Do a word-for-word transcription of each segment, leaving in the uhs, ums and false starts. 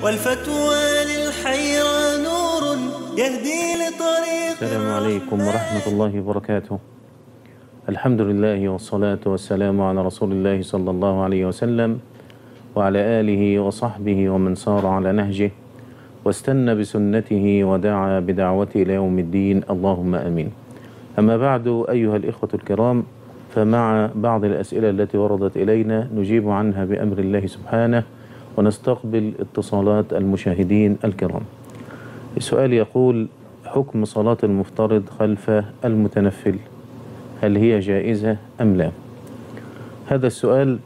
والفتوى للحيرى نور يهدي لطريق. السلام عليكم ورحمة الله وبركاته. الحمد لله والصلاة والسلام على رسول الله صلى الله عليه وسلم وعلى آله وصحبه ومن سار على نهجه واستنى بسنته ودعا بدعوته إلى يوم الدين، اللهم آمين. أما بعد، أيها الإخوة الكرام، فمع بعض الأسئلة التي وردت إلينا نجيب عنها بأمر الله سبحانه ونستقبل اتصالات المشاهدين الكرام. السؤال يقول: حكم صلاة المفترض خلف المتنفل، هل هي جائزة أم لا؟ هذا السؤال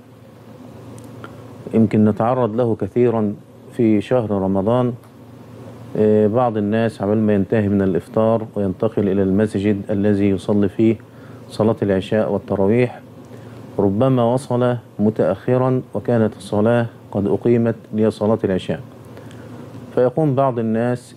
يمكن نتعرض له كثيرا في شهر رمضان. بعض الناس قبل ما ينتهي من الإفطار وينتقل إلى المسجد الذي يصلي فيه صلاة العشاء والتراويح ربما وصل متأخرا وكانت الصلاة قد أقيمت لصلاة العشاء، فيقوم بعض الناس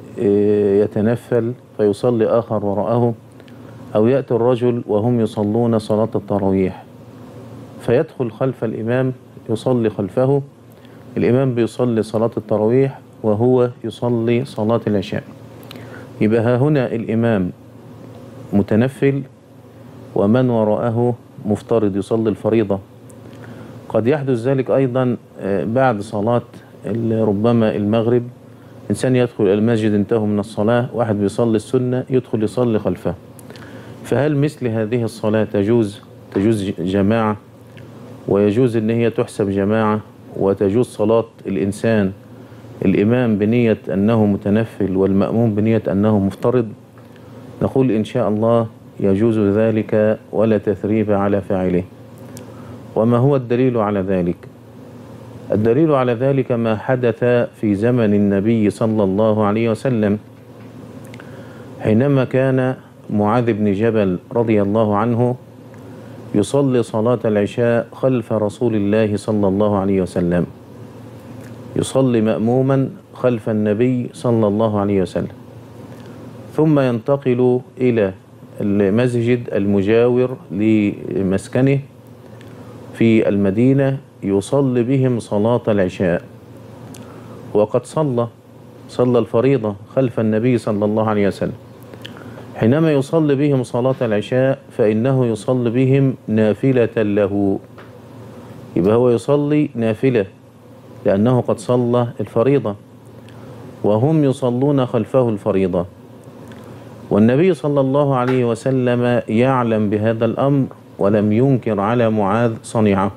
يتنفل فيصلي آخر وراءه، أو يأتي الرجل وهم يصلون صلاة التراويح فيدخل خلف الإمام يصلي خلفه. الإمام بيصلي صلاة التراويح وهو يصلي صلاة العشاء، يبقى ها هنا الإمام متنفل ومن وراءه مفترض يصلي الفريضة. قد يحدث ذلك أيضا بعد صلاة ربما المغرب، إنسان يدخل إلى المسجد انتهوا من الصلاة، واحد بيصلي السنة يدخل يصلي خلفه، فهل مثل هذه الصلاة تجوز تجوز جماعة ويجوز أن هي تحسب جماعة، وتجوز صلاة الإنسان الإمام بنية أنه متنفل والمأموم بنية أنه مفترض؟ نقول إن شاء الله يجوز ذلك ولا تثريب على فاعله. وما هو الدليل على ذلك؟ الدليل على ذلك ما حدث في زمن النبي صلى الله عليه وسلم، حينما كان معاذ بن جبل رضي الله عنه يصلي صلاة العشاء خلف رسول الله صلى الله عليه وسلم، يصلي مأموما خلف النبي صلى الله عليه وسلم، ثم ينتقل إلى المسجد المجاور لمسكنه في المدينة يصلي بهم صلاة العشاء، وقد صلى صلى الفريضة خلف النبي صلى الله عليه وسلم. حينما يصلي بهم صلاة العشاء فإنه يصلي بهم نافلة له، يبقى هو يصلي نافلة لأنه قد صلى الفريضة وهم يصلون خلفه الفريضة، والنبي صلى الله عليه وسلم يعلم بهذا الأمر ولم ينكر على معاذ صنيعه،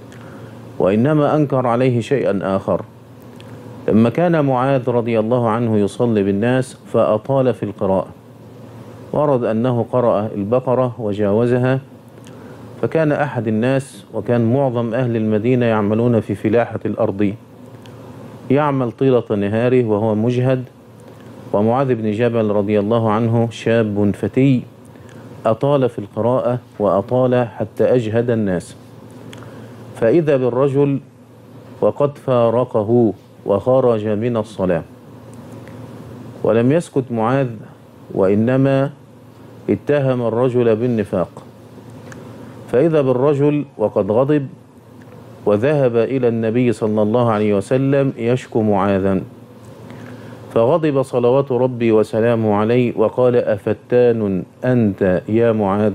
وإنما أنكر عليه شيئا آخر. لما كان معاذ رضي الله عنه يصلي بالناس فأطال في القراءة، ورد أنه قرأ البقرة وجاوزها، فكان أحد الناس، وكان معظم أهل المدينة يعملون في فلاحة الأرض، يعمل طيلة نهاره وهو مجهد، ومعاذ بن جبل رضي الله عنه شاب فتي أطال في القراءة وأطال حتى أجهد الناس، فإذا بالرجل وقد فارقه وخرج من الصلاة، ولم يسكت معاذ وإنما اتهم الرجل بالنفاق، فإذا بالرجل وقد غضب وذهب إلى النبي صلى الله عليه وسلم يشكو معاذا، فغضب صلوات ربي وسلامه عليه وقال: أفتان أنت يا معاذ؟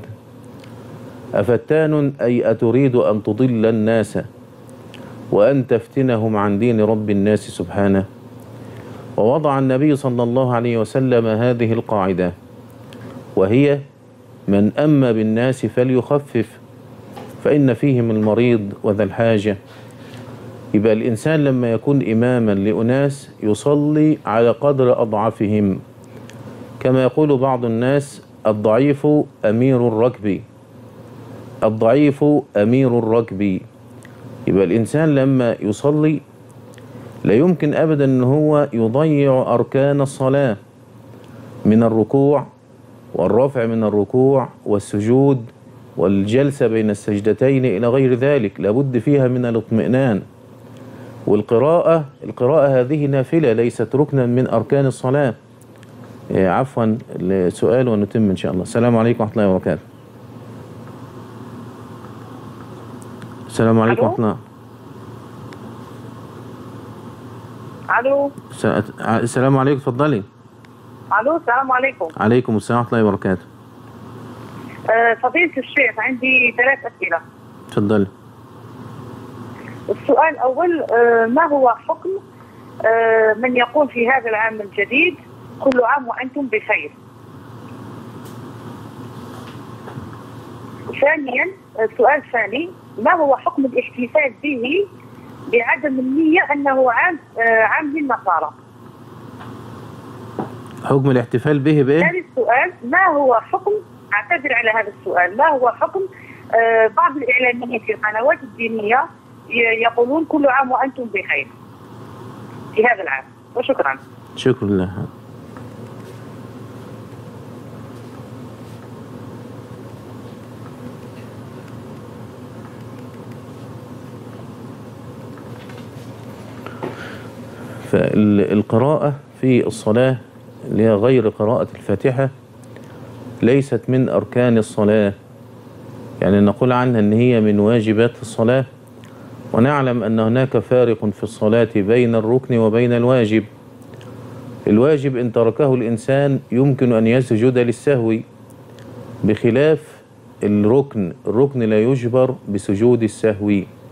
أفتان أي أتريد أن تضل الناس وأن تفتنهم عن دين رب الناس سبحانه؟ ووضع النبي صلى الله عليه وسلم هذه القاعدة، وهي: من أما بالناس فليخفف فإن فيهم المريض وذا الحاجة. يبقى الإنسان لما يكون إماما لأناس يصلي على قدر أضعفهم، كما يقول بعض الناس: الضعيف أمير الركب، الضعيف أمير الركب. يبقى الإنسان لما يصلي لا يمكن أبدا أن هو يضيع أركان الصلاة من الركوع والرفع من الركوع والسجود والجلسة بين السجدتين إلى غير ذلك، لابد فيها من الاطمئنان. والقراءة القراءة هذه نافلة ليست ركنا من أركان الصلاة. عفوا السؤال ونتم إن شاء الله. السلام عليكم ورحمة الله وبركاته. السلام عليكم ورحمة الله. الو. السلام عليكم، اتفضلي. الو السلام عليكم. عليكم السلام ورحمه الله وبركاته. أه فضيلة الشيخ، عندي ثلاث اسئله. اتفضلي. السؤال الاول، أه ما هو حكم أه من يقول في هذا العام الجديد كل عام وانتم بخير؟ ثانيا، السؤال الثاني، ما هو حكم الاحتفال به بعدم النية انه عام أه عام للنصارى؟ حكم الاحتفال به بايه؟ ثالث سؤال، ما هو حكم، اعتذر على هذا السؤال، ما هو حكم آه بعض الاعلاميين في القنوات الدينيه يقولون كل عام وانتم بخير في هذا العام؟ وشكرا. شكرا لله. فالقراءة في الصلاة اللي هي غير قراءة الفاتحة ليست من أركان الصلاة، يعني نقول عنها أن هي من واجبات الصلاة، ونعلم أن هناك فارق في الصلاة بين الركن وبين الواجب. الواجب إن تركه الإنسان يمكن أن يسجد للسهو، بخلاف الركن، الركن لا يجبر بسجود السهو.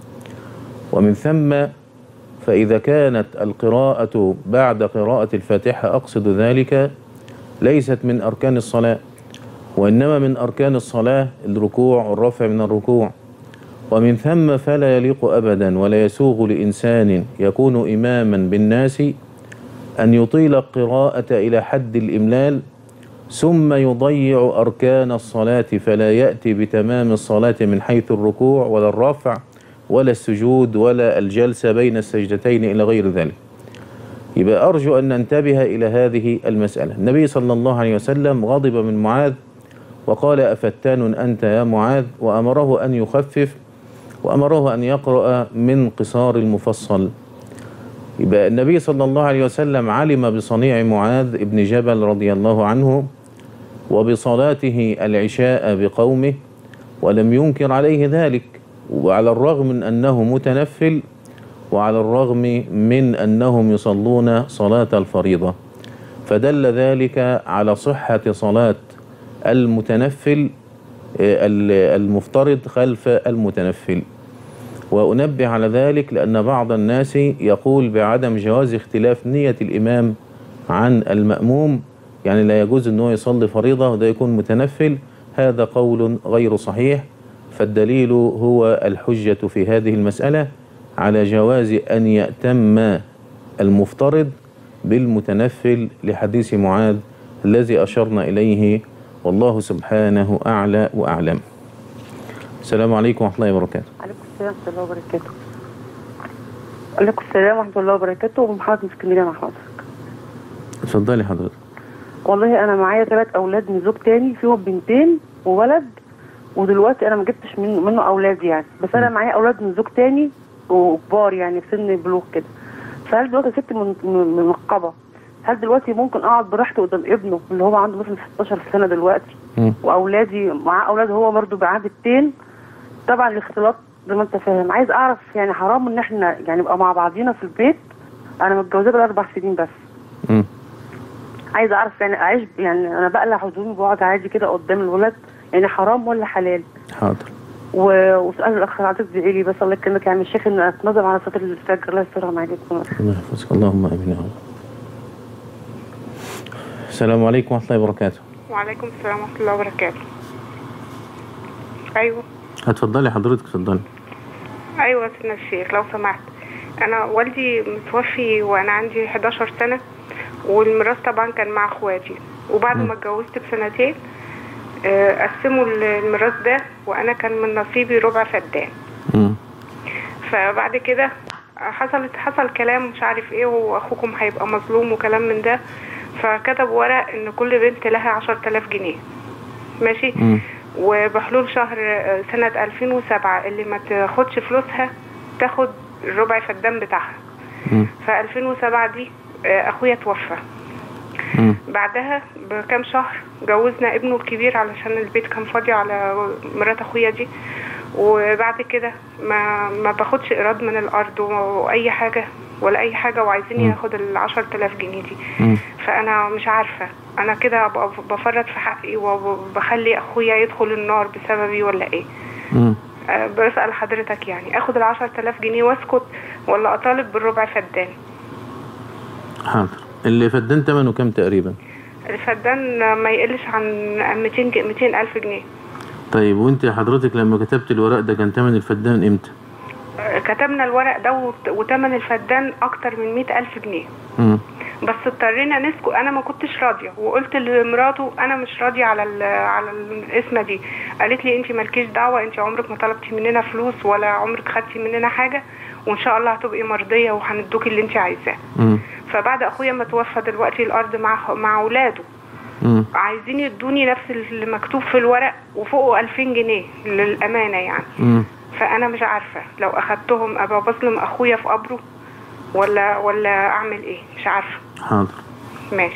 ومن ثم فإذا كانت القراءة بعد قراءة الفاتحة أقصد ذلك ليست من أركان الصلاة، وإنما من أركان الصلاة الركوع والرفع من الركوع. ومن ثم فلا يليق أبدا ولا يسوغ لإنسان يكون إماما بالناس أن يطيل القراءة إلى حد الإملال ثم يضيع أركان الصلاة، فلا يأتي بتمام الصلاة من حيث الركوع ولا الرفع ولا السجود ولا الجلسة بين السجدتين إلى غير ذلك. يبقى أرجو أن ننتبه إلى هذه المسألة. النبي صلى الله عليه وسلم غضب من معاذ وقال: أفتان أنت يا معاذ، وأمره أن يخفف وأمره أن يقرأ من قصار المفصل. يبقى النبي صلى الله عليه وسلم علم بصنيع معاذ ابن جبل رضي الله عنه وبصلاته العشاء بقومه ولم ينكر عليه ذلك، وعلى الرغم من أنه متنفل وعلى الرغم من أنهم يصلون صلاة الفريضة، فدل ذلك على صحة صلاة المتنفل المفترض خلف المتنفل. وأنبه على ذلك لأن بعض الناس يقول بعدم جواز اختلاف نية الإمام عن المأموم، يعني لا يجوز أنه يصلي فريضة وده يكون متنفل. هذا قول غير صحيح، فالدليل هو الحجة في هذه المسألة على جواز أن يأتم المفترض بالمتنفل لحديث معاذ الذي أشرنا إليه، والله سبحانه أعلى وأعلم. السلام عليكم ورحمة الله وبركاته. عليكم السلام ورحمة الله وبركاته. عليكم السلام ورحمة الله وبركاته. ومحمد من اسكندرية مع حضرتك. اتفضلي حضرتك. والله أنا معايا ثلاث أولاد من زوج تاني، فيهم بنتين وولد، ودلوقتي أنا ما جبتش منه, منه أولاد يعني، بس أنا معايا أولاد من زوج تاني وكبار يعني في سن بلوغ كده. فهل دلوقتي ست منقبة، هل دلوقتي ممكن أقعد براحتي قدام ابنه اللي هو عنده مثلا ستاشر سنة دلوقتي، م. وأولادي معاه أولاد هو برضه معاه بنتين؟ طبعا الاختلاط زي ما انت فاهم. عايز اعرف يعني حرام ان احنا يعني نبقى مع بعضينا في البيت؟ انا متجوزه بقى اربع سنين بس. امم عايز اعرف يعني اعيش يعني انا بقلع هدومي بقعد عادي كده قدام الولاد، يعني حرام ولا حلال؟ حاضر. و... وسؤال الاخ حضرتك ادعي لي بس الله يكرمك يعني الشيخ ان اتنظم على صلاه الفجر. الله يسترها عليكم. الله يحفظك. اللهم امين يا رب. السلام عليكم ورحمه الله وبركاته. وعليكم السلام ورحمه الله وبركاته. ايوه هتفضلي حضرتك. اتفضلي. ايوه سيدنا الشيخ لو سمحت، انا والدي متوفي وانا عندي حداشر سنه، والميراث طبعا كان مع اخواتي، وبعد ما اتجوزت بسنتين قسموا الميراث ده، وانا كان من نصيبي ربع فدان. فبعد كده حصلت حصل كلام مش عارف ايه، واخوكم هيبقى مظلوم وكلام من ده، فكتبوا ورق ان كل بنت لها عشرة آلاف جنيه. ماشي. م. وبحلول شهر سنة ألفين وسبعة اللي ما تاخدش فلوسها تاخد الربع فدان بتاعها. في ألفين وسبعة دي اخويا توفى. م. بعدها بكام شهر جوزنا ابنه الكبير علشان البيت كان فاضي على مرات اخويا دي، وبعد كده ما ما باخدش ايراد من الارض واي حاجه ولا اي حاجه، وعايزين ياخد ال عشرة آلاف جنيه دي. م. فانا مش عارفه انا كده بفرط في حقي وبخلي اخويا يدخل النار بسببي ولا ايه؟ م. أه بسأل حضرتك يعني اخد ال عشرة آلاف جنيه واسكت ولا اطالب بالربع فدان؟ حاضر. اللي فدان ثمنه كام تقريبا؟ الفدان ما يقلش عن مئتين ألف جنيه. طيب وانت حضرتك لما كتبت الورق ده كان ثمن الفدان امتى؟ كتبنا الورق ده وثمن الفدان اكتر من مئة ألف جنيه. م. بس اضطرينا نسكت. انا ما كنتش راضيه وقلت لمراته انا مش راضيه على على القسمه دي. قالت لي انت مالكيش دعوه، انت عمرك ما طلبتي مننا فلوس ولا عمرك خدتي مننا حاجه، وان شاء الله هتبقي مرضيه وهندوكي اللي انت عايزاه. فبعد اخويا ما توفى دلوقتي الارض مع مع اولاده عايزين يدوني نفس اللي مكتوب في الورق وفوقه ألفين جنيه للامانه يعني. م. فانا مش عارفه لو اخدتهم ابقى بظلم اخويا في قبره ولا ولا اعمل ايه، مش عارفه. حاضر. ماشي.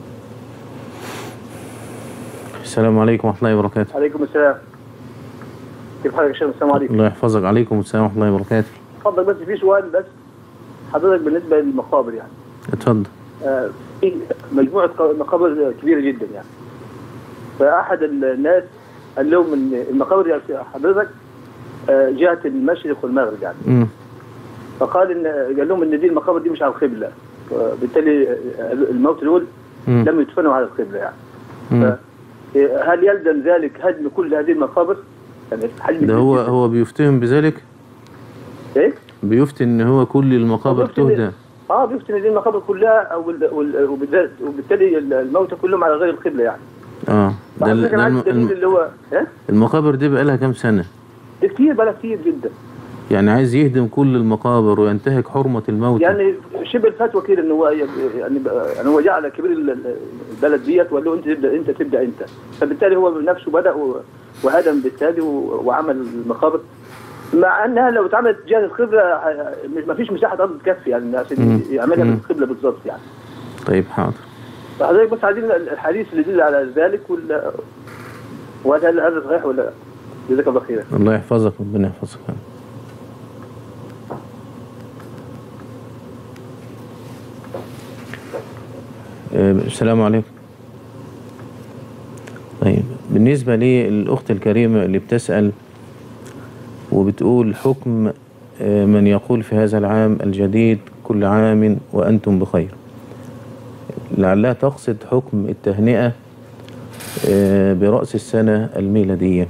السلام عليكم ورحمه الله وبركاته. عليكم السلام. كيف حالك يا شيخ؟ السلام عليكم. الله يحفظك. عليكم السلام ورحمه الله وبركاته. اتفضل. بس في سؤال بس حضرتك بالنسبه للمقابر يعني. اتفضل. آه في مجموعه مقابر كبيره جدا يعني. فاحد الناس قال لهم ان المقابر يا حضرتك آه جهه المشرق والمغرب يعني. م. فقال ان قال لهم ان دي المقابر دي مش على القبله، وبالتالي الموت دول لم يدفنوا على القبله يعني. فهل يلزم ذلك هدم كل هذه المقابر؟ يعني ده هو هو بيفتهم بذلك؟ ايه؟ بيفتي ان هو كل المقابر تهدى. اه بيفتي ان دي المقابر كلها او وبالتالي الموتى كلهم على غير القبله يعني. اه ده الدليل اللي هو ايه؟ المقابر دي بقى لها كام سنه؟ دي كتير، بقى لها كتير جدا. يعني عايز يهدم كل المقابر وينتهك حرمة الموت. يعني شبه الفتوى كده ان هو يعني يعني هو جعل كبير البلد ديت وقال له انت تبدا انت تبدا انت، فبالتالي هو بنفسه بدا وهدم بالتالي وعمل المقابر، مع انها لو اتعملت جهه القبله ما فيش مساحه ارض تكفي يعني عشان يعملها بالقبله بالظبط يعني. طيب حاضر. فحضرتك بس عايزين الحديث اللي يدل على ذلك ولا وهل هذا صحيح ولا لا؟ جزاك الله خيرا. الله يحفظك ربنا يحفظك. السلام عليكم. طيب بالنسبة للأخت الكريمة اللي بتسأل وبتقول حكم من يقول في هذا العام الجديد كل عام وأنتم بخير، لعلها تقصد حكم التهنئة برأس السنة الميلادية.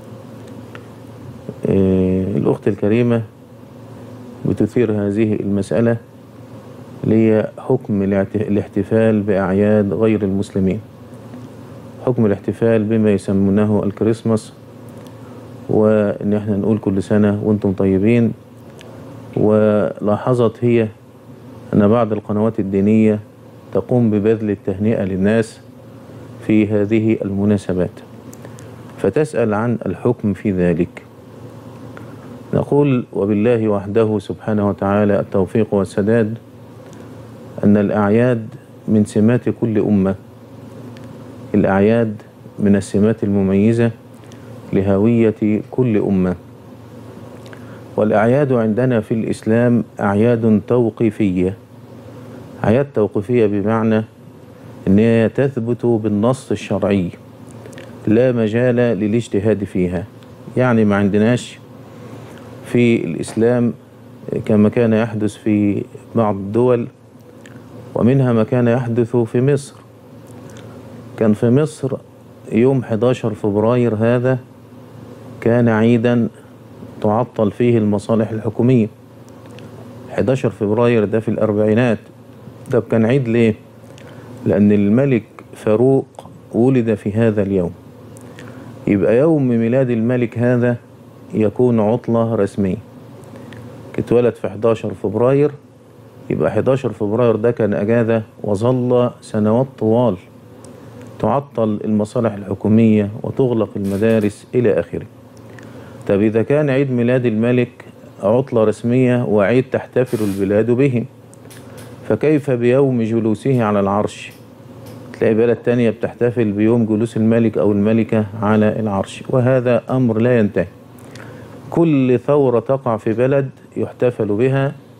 الأخت الكريمة بتثير هذه المسألة ليه حكم الاحتفال بأعياد غير المسلمين، حكم الاحتفال بما يسمونه الكريسماس، وإن احنا نقول كل سنة وانتم طيبين. ولاحظت هي أن بعض القنوات الدينية تقوم ببذل التهنئة للناس في هذه المناسبات، فتسأل عن الحكم في ذلك. نقول وبالله وحده سبحانه وتعالى التوفيق والسداد، أن الأعياد من سمات كل أمة، الأعياد من السمات المميزة لهوية كل أمة. والأعياد عندنا في الإسلام أعياد توقيفية، أعياد توقيفية بمعنى أنها تثبت بالنص الشرعي لا مجال للاجتهاد فيها. يعني ما عندناش في الإسلام كما كان يحدث في بعض الدول، ومنها ما كان يحدث في مصر. كان في مصر يوم أحد عشر فبراير هذا كان عيدا تعطل فيه المصالح الحكومية. أحد عشر فبراير ده في الأربعينات، ده كان عيد ليه؟ لأن الملك فاروق ولد في هذا اليوم، يبقى يوم ميلاد الملك هذا يكون عطلة رسمية. اتولد في أحد عشر فبراير، يبقى أحد عشر فبراير ده كان أجازة، وظل سنوات طوال تعطل المصالح الحكومية وتغلق المدارس إلى آخره. طب إذا كان عيد ميلاد الملك عطلة رسمية وعيد تحتفل البلاد به، فكيف بيوم جلوسه على العرش؟ تلاقي بلد تانية بتحتفل بيوم جلوس الملك أو الملكة على العرش، وهذا أمر لا ينتهي. كل ثورة تقع في بلد يحتفل بها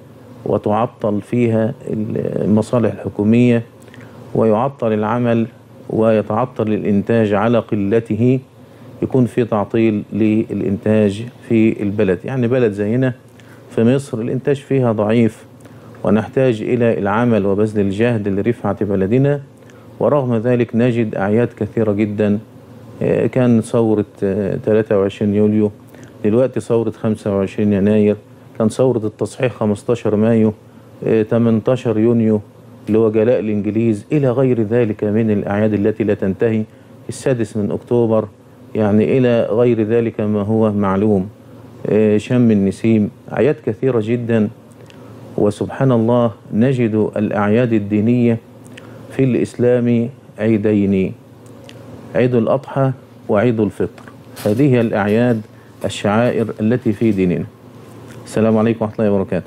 وتعطل فيها المصالح الحكومية ويعطل العمل ويتعطل الإنتاج على قلته، يكون في تعطيل للإنتاج في البلد. يعني بلد زينا في مصر الإنتاج فيها ضعيف ونحتاج إلى العمل وبذل الجهد لرفعة بلدنا، ورغم ذلك نجد أعياد كثيرة جدا. كان ثورة ثلاثة وعشرين يوليو، دلوقتي ثورة خمسة وعشرين يناير، كان ثورة التصحيح خمسة عشر مايو، ثمانية عشر يونيو اللي هو جلاء الإنجليز، إلى غير ذلك من الأعياد التي لا تنتهي، السادس من أكتوبر، يعني إلى غير ذلك ما هو معلوم، شم النسيم، أعياد كثيرة جدا. وسبحان الله نجد الأعياد الدينية في الإسلام عيدين، عيد الأضحى وعيد الفطر، هذه الأعياد الشعائر التي في ديننا. السلام عليكم ورحمة الله وبركاته.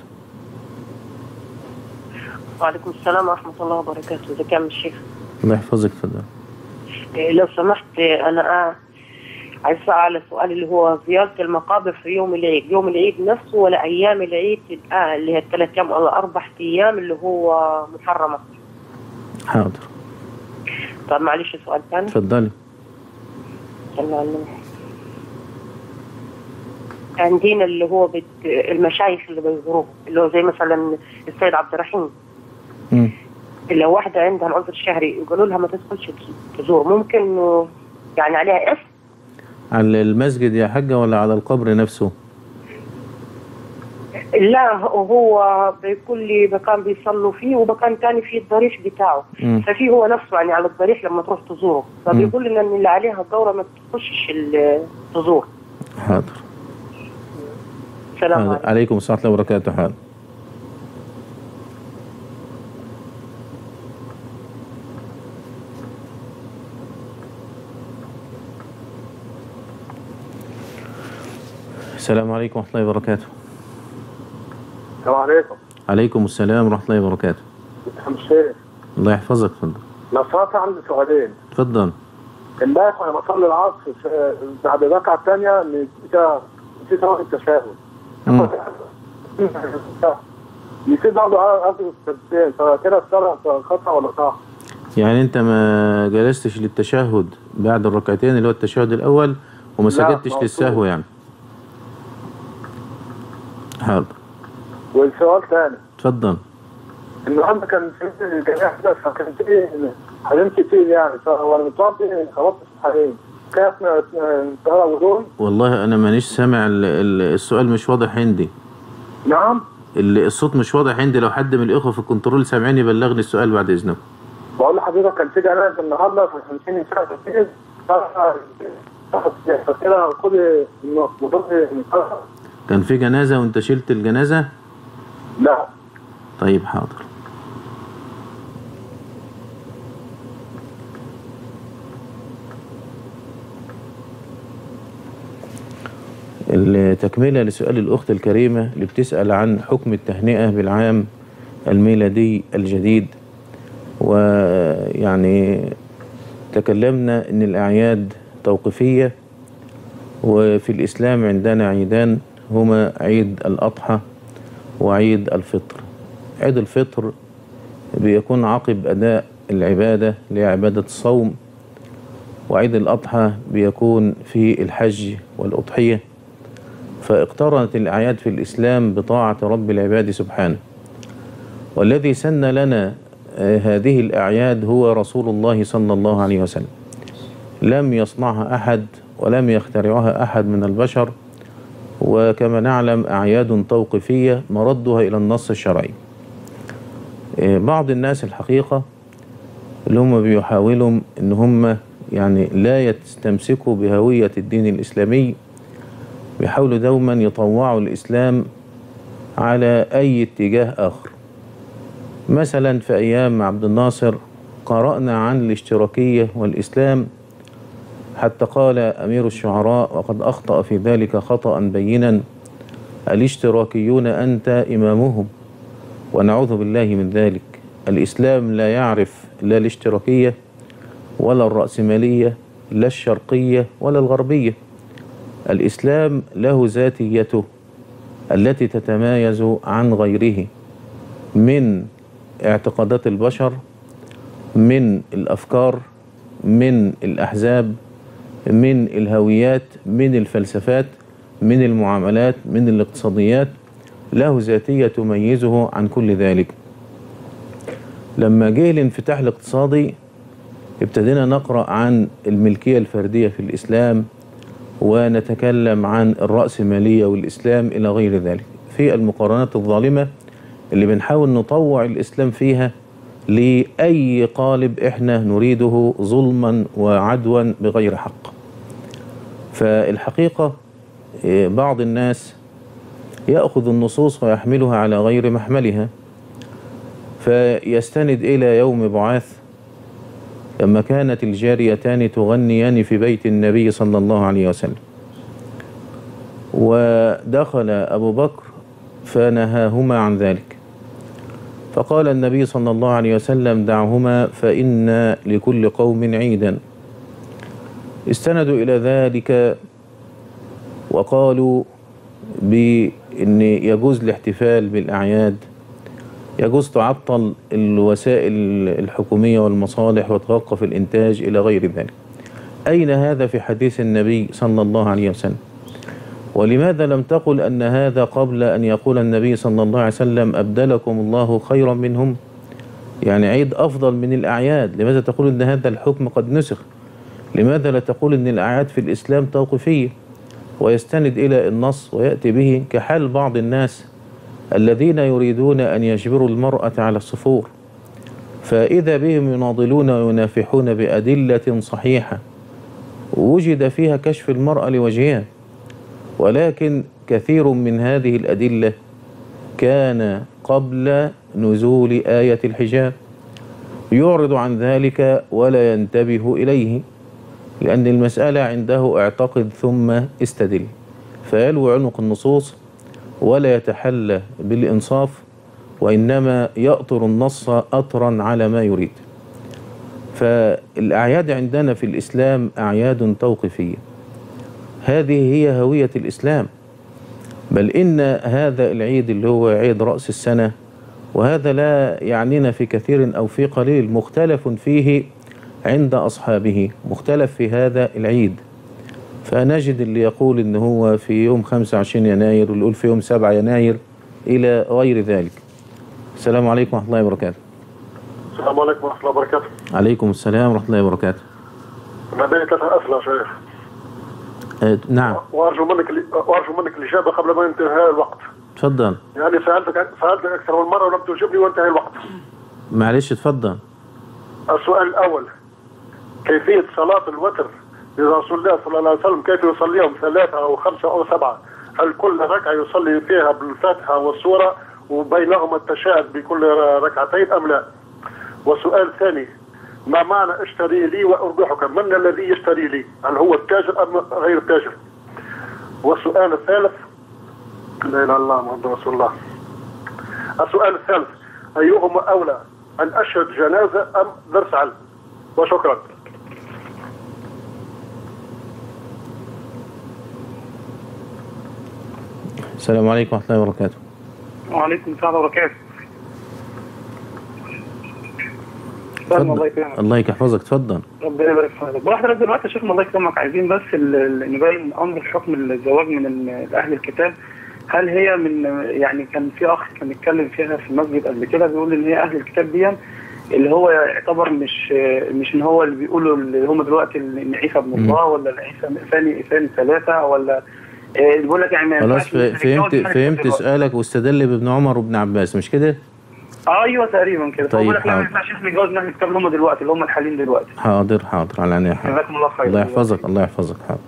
وعليكم السلام ورحمة الله وبركاته. ازيك يا عم الشيخ؟ الله يحفظك. اتفضل. لو سمحت أنا عايز أسأل على السؤال اللي هو زيارة المقابر في يوم العيد، يوم العيد نفسه ولا أيام العيد آه اللي هي الثلاث أيام أو أربع أيام اللي هو محرمة؟ حاضر. طب معلش سؤال ثاني. اتفضلي. عندنا اللي هو بت... المشايخ اللي بيزوروه اللي هو زي مثلا السيد عبد الرحيم، امم لو واحدة عندها العذر الشهري يقولوا لها ما تدخلش تزور، ممكن يعني عليها اسم؟ على المسجد يا حاجة ولا على القبر نفسه؟ لا هو بيكون لي مكان بيصلوا فيه ومكان تاني فيه الضريح بتاعه، مم. ففي هو نفسه يعني على الضريح لما تروح تزوره، فبيقول لنا ان اللي عليها الدورة ما تخشش تزور. حاضر. السلام عليكم. عليكم السلام ورحمة الله وبركاته. حاضر. السلام عليكم ورحمة الله وبركاته. السلام عليكم. عليكم السلام ورحمة الله وبركاته. عم الشيخ. الله يحفظك. اتفضل. لو سمحت عندي سؤالين. اتفضل. امبارح وانا بصلي العصر بعد الركعة الثانية نسيت اقرا التشهد. نسيت برضه اقرا التشهد، فكده الصلاة خطأ ولا صح؟ يعني انت ما جلستش للتشهد بعد الركعتين اللي هو التشهد الاول وما سجدتش للسهو يعني؟ حاضر. والسؤال ثاني. اتفضل. النهارده كان في الجميع كده فكان في حريم كتير يعني، وانا متوضي خلصت الحريم، كيف نطهر وضوء؟ والله انا مانيش سامع السؤال، مش واضح عندي. نعم؟ الصوت مش واضح عندي، لو حد من الاخوه في الكنترول سامعني بلغني السؤال بعد اذنكم. بقول لحضرتك كان في جنازه النهارده في خمسين ساعه كتير، فكده خد وضوء. كان في جنازه وانت شلت الجنازه؟ لا. طيب حاضر. التكملة لسؤال الأخت الكريمة اللي بتسأل عن حكم التهنئة بالعام الميلادي الجديد، ويعني تكلمنا أن الأعياد توقيفية، وفي الإسلام عندنا عيدان هما عيد الأضحى وعيد الفطر. عيد الفطر بيكون عقب أداء العبادة لعبادة الصوم، وعيد الأضحى بيكون في الحج والأضحية، فاقترنت الأعياد في الإسلام بطاعة رب العباد سبحانه. والذي سن لنا هذه الأعياد هو رسول الله صلى الله عليه وسلم، لم يصنعها أحد ولم يخترعها أحد من البشر، وكما نعلم أعياد توقيفية مردها إلى النص الشرعي. بعض الناس الحقيقة اللي هم بيحاولوا إن هم يعني لا يستمسكوا بهوية الدين الإسلامي، بيحاولوا دوما يطوعوا الإسلام على أي اتجاه آخر. مثلا في أيام عبد الناصر قرأنا عن الاشتراكية والإسلام، حتى قال أمير الشعراء وقد أخطأ في ذلك خطأ بينا: الاشتراكيون أنت إمامهم، ونعوذ بالله من ذلك. الإسلام لا يعرف لا الاشتراكية ولا الرأسمالية لا الشرقية ولا الغربية. الإسلام له ذاتيته التي تتمايز عن غيره، من اعتقادات البشر، من الأفكار، من الأحزاب، من الهويات، من الفلسفات، من المعاملات، من الاقتصاديات، له ذاتية تميزه عن كل ذلك. لما جه الانفتاح الاقتصادي ابتدينا نقرأ عن الملكية الفردية في الإسلام، ونتكلم عن الرأسمالية والإسلام إلى غير ذلك في المقارنات الظالمة اللي بنحاول نطوع الإسلام فيها لأي قالب إحنا نريده ظلما وعدوا بغير حق. فالحقيقة بعض الناس يأخذ النصوص ويحملها على غير محملها، فيستند إلى يوم بعاث لما كانت الجاريتان تغنيان في بيت النبي صلى الله عليه وسلم، ودخل أبو بكر فنهاهما عن ذلك، فقال النبي صلى الله عليه وسلم دعهما فإن لكل قوم عيدا. استندوا إلى ذلك وقالوا بأن يجوز الاحتفال بالأعياد، يجوز تعطل الوسائل الحكومية والمصالح وتوقف الإنتاج إلى غير ذلك. أين هذا في حديث النبي صلى الله عليه وسلم؟ ولماذا لم تقل أن هذا قبل أن يقول النبي صلى الله عليه وسلم أبدلكم الله خيرا منهم، يعني عيد أفضل من الأعياد؟ لماذا تقول أن هذا الحكم قد نسخ؟ لماذا لا تقول أن الأعياد في الإسلام توقيفية؟ ويستند إلى النص ويأتي به كحال بعض الناس الذين يريدون أن يجبروا المرأة على الصفور، فإذا بهم يناضلون وينافحون بأدلة صحيحة وجد فيها كشف المرأة لوجهها، ولكن كثير من هذه الأدلة كان قبل نزول آية الحجاب، يعرض عن ذلك ولا ينتبه إليه، لأن المسألة عنده اعتقد ثم استدل، فيلوي عنق النصوص ولا يتحلى بالإنصاف، وإنما يأطر النص أطرا على ما يريد. فالأعياد عندنا في الإسلام أعياد توقيفية، هذه هي هوية الإسلام. بل إن هذا العيد اللي هو عيد رأس السنة، وهذا لا يعنينا في كثير أو في قليل، مختلف فيه عند أصحابه، مختلف في هذا العيد. فنجد اللي يقول إن هو في يوم خمسة وعشرين يناير، واللي يقول في يوم سبعة يناير إلى غير ذلك. السلام عليكم ورحمة الله وبركاته. السلام عليكم ورحمة الله وبركاته. عليكم السلام ورحمة الله وبركاته. أنا بيني ثلاث أسئلة شيخ. أه نعم. وأرجو منك وأرجو منك الإجابة قبل ما ينتهي الوقت. تفضل. يعني سألتك سألتك أكثر من مرة ولم تجبني وانتهى الوقت. معلش تفضل. السؤال الأول: كيفية صلاة الوتر لرسول الله صلى الله عليه وسلم، كيف يصليهم ثلاثة أو خمسة أو سبعة؟ هل كل ركعة يصلي فيها بالفاتحة والسورة وبينهما التشهد بكل ركعتين أم لا؟ والسؤال الثاني: ما معنى اشتري لي وأربحك؟ من الذي يشتري لي؟ هل هو التاجر أم غير التاجر؟ والسؤال الثالث: لا إله إلا الله محمد رسول الله. السؤال الثالث: أيهما أولى، أن أشهد جنازة أم درس علم؟ وشكرا. السلام عليكم ورحمة الله وبركاته. وعليكم السلام وبركاته. الله يكرمك. الله يحفظك. اتفضل. ربنا يبارك في حضرتك. بقى حضرتك دلوقتي يا شيخ الله يكرمك، عايزين بس نبين امر حكم الزواج من اهل الكتاب. هل هي من، يعني كان في اخ كان بيتكلم فيها في المسجد قبل كده، بيقول ان هي اهل الكتاب دي اللي هو يعتبر مش مش ان هو اللي بيقولوا اللي هم دلوقتي ان عيسى ابن الله، ولا عيسى ثاني ثاني ثلاثه، ولا بيقول لك يعني خلاص فهمت فهمت سؤالك، واستدل بابن عمر وابن عباس، مش كده؟ ايوه تقريبا كده. طيب بيقول لك ما ينفعش نتجوز من اهل الكتاب اللي هم دلوقتي اللي هم الحاليين دلوقتي. حاضر حاضر على عيني. جزاكم الله خير. الله يحفظك. الله يحفظك. حاضر.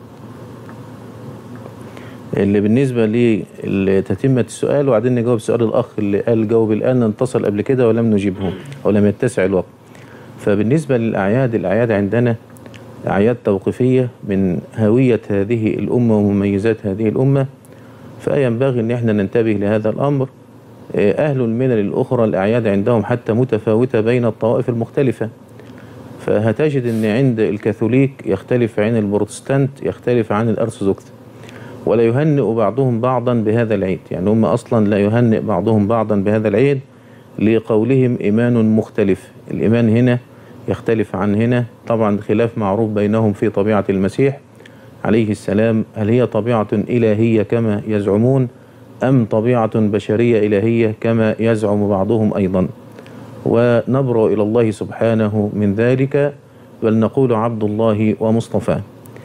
اللي بالنسبه لتتمه السؤال، وبعدين نجاوب سؤال الاخ اللي قال جاوب الان، اتصل قبل كده ولم نجيبه او لم يتسع الوقت. فبالنسبه للاعياد، الاعياد عندنا أعياد توقيفية من هوية هذه الأمة ومميزات هذه الأمة، فينبغي أن احنا ننتبه لهذا الأمر. أهل الملل الأخرى الأعياد عندهم حتى متفاوتة بين الطوائف المختلفة، فهتجد أن عند الكاثوليك يختلف عن البروتستانت، يختلف عن الأرثوذكس، ولا يهنئ بعضهم بعضا بهذا العيد. يعني هم أصلا لا يهنئ بعضهم بعضا بهذا العيد، لقولهم إيمان مختلف. الإيمان هنا يختلف عن هنا، طبعا خلاف معروف بينهم في طبيعة المسيح عليه السلام. هل هي طبيعة إلهية كما يزعمون أم طبيعة بشرية إلهية كما يزعم بعضهم أيضا؟ ونبرأ إلى الله سبحانه من ذلك، بل نقول عبد الله ومصطفى.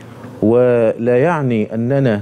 ولا يعني أننا